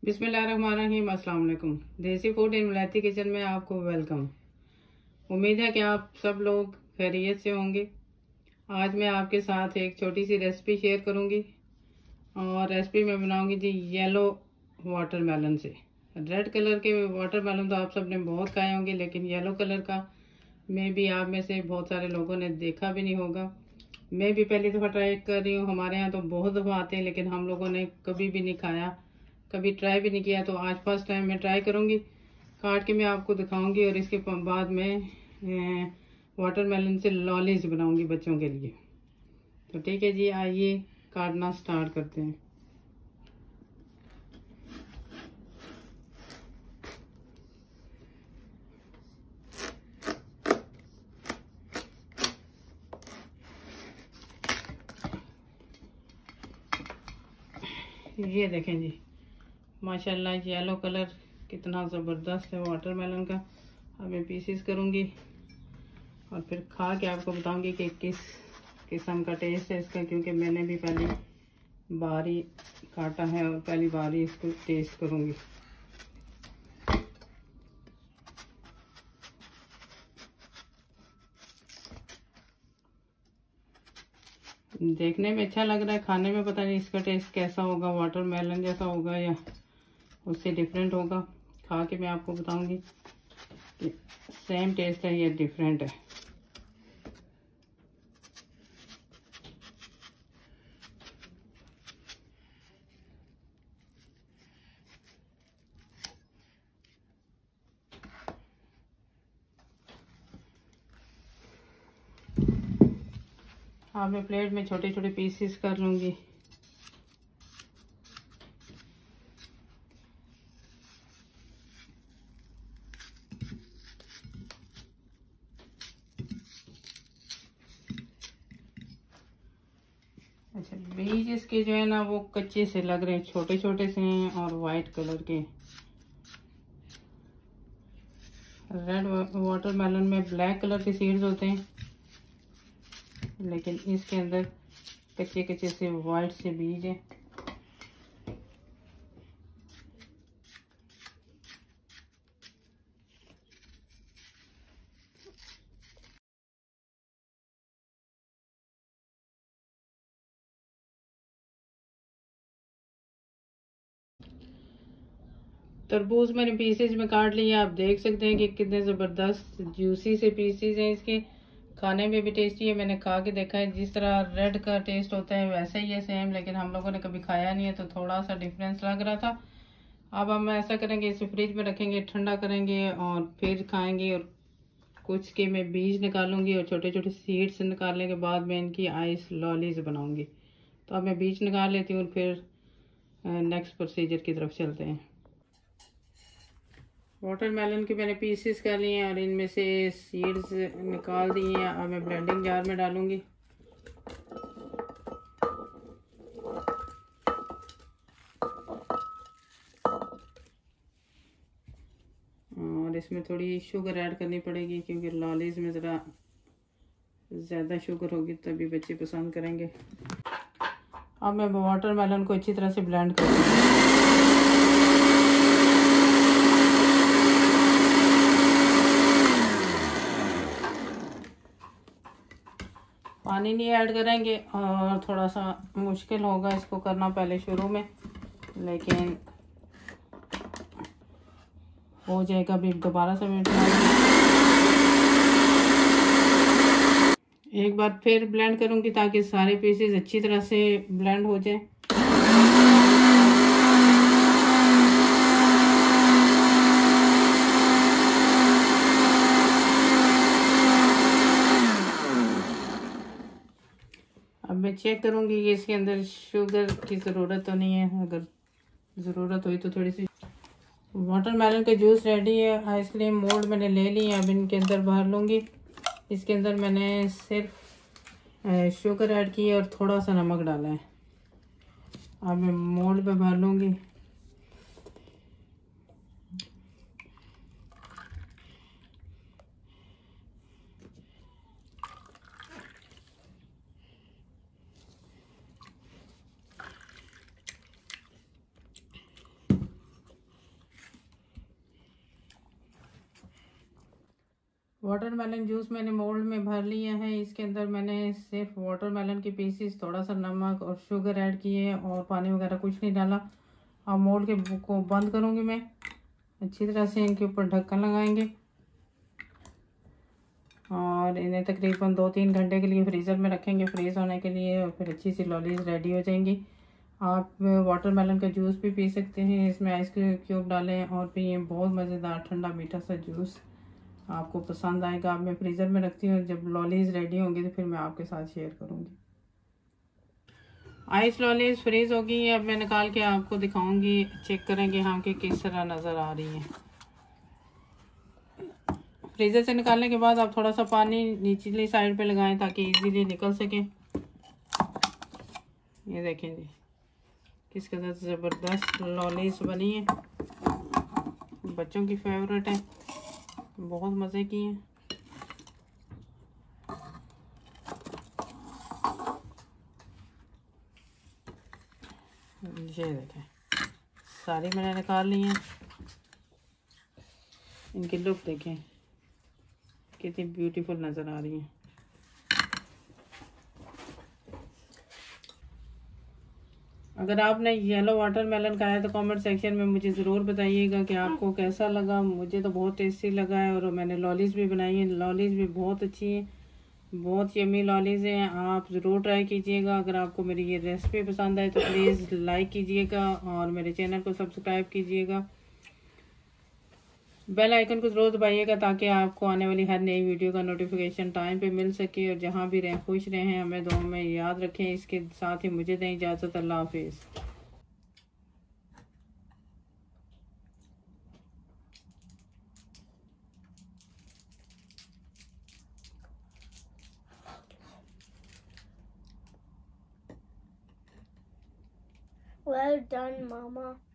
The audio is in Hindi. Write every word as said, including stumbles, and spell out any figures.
बिस्मिल्लाहिर्रहमानिर्रहीम। अस्सलाम वालेकुम। देसी फूड इन विलायती किचन में आपको वेलकम। उम्मीद है कि आप सब लोग खैरियत से होंगे। आज मैं आपके साथ एक छोटी सी रेसिपी शेयर करूंगी और रेसिपी में बनाऊंगी जी येलो वाटरमेलन से। रेड कलर के वाटरमेलन तो आप सब ने बहुत खाए होंगे, लेकिन येलो कलर का मे भी आप में से बहुत सारे लोगों ने देखा भी नहीं होगा। मैं भी पहली दफ़ा ट्राई कर रही हूँ। हमारे यहाँ तो बहुत दफ़ा आते हैं, लेकिन हम लोगों ने कभी भी नहीं खाया, कभी ट्राई भी नहीं किया। तो आज फर्स्ट टाइम मैं ट्राई करूँगी। काट के मैं आपको दिखाऊंगी और इसके बाद मैं वाटरमेलन से लॉलीज बनाऊंगी बच्चों के लिए। तो ठीक है जी, आइए काटना स्टार्ट करते हैं। ये देखें जी, माशाल्लाह येलो कलर कितना ज़बरदस्त है वाटरमेलन का। अब मैं पीसेस करूँगी और फिर खा के आपको बताऊँगी कि किस किस्म का टेस्ट है इसका, क्योंकि मैंने भी पहली बार ही काटा है और पहली बार ही इसको टेस्ट करूँगी। देखने में अच्छा लग रहा है, खाने में पता नहीं इसका टेस्ट कैसा होगा, वाटरमेलन जैसा होगा या उससे डिफरेंट होगा। खा के मैं आपको बताऊंगी कि सेम टेस्ट है या डिफरेंट है। अब मैं प्लेट में छोटे छोटे पीसेस कर लूंगी। अच्छा, बीज इसके जो है ना वो कच्चे से लग रहे हैं, छोटे छोटे से हैं और वाइट कलर के। रेड वाटरमेलन में ब्लैक कलर के सीड्स होते हैं, लेकिन इसके अंदर कच्चे कच्चे से वाइट से बीज है। तरबूज मैंने पीसेज में काट लिया। आप देख सकते हैं कि कितने ज़बरदस्त जूसी से पीसेज हैं इसके। खाने में भी टेस्टी है, मैंने खा के देखा है। जिस तरह रेड का टेस्ट होता है वैसे ही है सेम, लेकिन हम लोगों ने कभी खाया नहीं है तो थोड़ा सा डिफरेंस लग रहा था। अब हम ऐसा करेंगे, इसे फ्रिज में रखेंगे, ठंडा करेंगे और फिर खाएंगे। और कुछ के मैं बीज निकालूंगी और छोटे छोटे सीड्स निकालने के बाद मैं इनकी आइस लॉलीज बनाऊंगी। तो अब मैं बीज निकाल लेती हूँ और फिर नेक्स्ट प्रोसीजर की तरफ चलते हैं। वाटरमेलन के मैंने पीसेस कर लिए हैं और इनमें से सीड्स निकाल दिए हैं। अब मैं ब्लेंडिंग जार में डालूंगी। और इसमें थोड़ी शुगर ऐड करनी पड़ेगी, क्योंकि लॉलीज में ज़रा ज़्यादा शुगर होगी तभी बच्चे पसंद करेंगे। अब मैं वाटरमेलन को अच्छी तरह से ब्लेंड करूँगी। पानी नहीं ऐड करेंगे और थोड़ा सा मुश्किल होगा इसको करना पहले शुरू में, लेकिन हो जाएगा। अभी दोबारा से मैं एक बार फिर ब्लेंड करूंगी ताकि सारे पीसेस अच्छी तरह से ब्लेंड हो जाए। अब मैं चेक करूंगी कि इसके अंदर शुगर की ज़रूरत तो नहीं है। अगर ज़रूरत हुई तो थोड़ी सी। वाटरमेलन का जूस रेडी है। आइसक्रीम मोल्ड मैंने ले ली है, अब इनके अंदर भर लूँगी। इसके अंदर मैंने सिर्फ शुगर ऐड की है और थोड़ा सा नमक डाला है। अब मैं मोल्ड पे भर लूँगी। वाटरमेलन जूस मैंने मोल्ड में भर लिया है। इसके अंदर मैंने सिर्फ वाटरमेलन के पीसेस, थोड़ा सा नमक और शुगर ऐड किए और पानी वगैरह कुछ नहीं डाला। अब मोल्ड के को बंद करूँगी मैं अच्छी तरह से। इनके ऊपर ढक्कन लगाएंगे और इन्हें तकरीबन दो तीन घंटे के लिए फ्रीज़र में रखेंगे फ्रीज़ होने के लिए, और फिर अच्छी सी लॉलीज रेडी हो जाएंगी। आप वाटरमेलन का जूस भी पी सकते हैं, इसमें आइस क्यूब डालें और पिए। बहुत मज़ेदार ठंडा मीठा सा जूस आपको पसंद आएगा। अब मैं फ्रीज़र में रखती हूँ, जब लॉलीज रेडी होंगी तो फिर मैं आपके साथ शेयर करूँगी। आइस लॉलीज फ्रीज़ होगी, अब मैं निकाल के आपको दिखाऊंगी। चेक करेंगे हम कि किस तरह नज़र आ रही है। फ्रीज़र से निकालने के बाद आप थोड़ा सा पानी निचली साइड पे लगाएं ताकि इजीली निकल सके। ये देखें जी किस कदर ज़बरदस्त लॉलीज बनी है, बच्चों की फेवरेट है, बहुत मज़े की हैं। ये देखें सारी मैंने निकाल ली हैं। इनकी लुक देखें कितनी ब्यूटीफुल नज़र आ रही हैं। अगर आपने येलो वाटरमेलन खाया तो कमेंट सेक्शन में मुझे ज़रूर बताइएगा कि आपको कैसा लगा। मुझे तो बहुत टेस्टी लगा है और मैंने लॉलीज भी बनाई है। लॉलीज भी बहुत अच्छी हैं, बहुत यम्मी लॉलीज हैं। आप ज़रूर ट्राई कीजिएगा। अगर आपको मेरी ये रेसिपी पसंद आए तो प्लीज़ लाइक कीजिएगा और मेरे चैनल को सब्सक्राइब कीजिएगा। बेल आइकन को जरूर दबाइएगा ताकि आपको आने वाली हर नई वीडियो का नोटिफिकेशन टाइम पे मिल सके। और जहां भी रहें खुश रहें, हमें दुआ में याद रखें। इसके साथ ही मुझे दें इजाज़त। अल्लाह हाफिज़। Well done, Mama.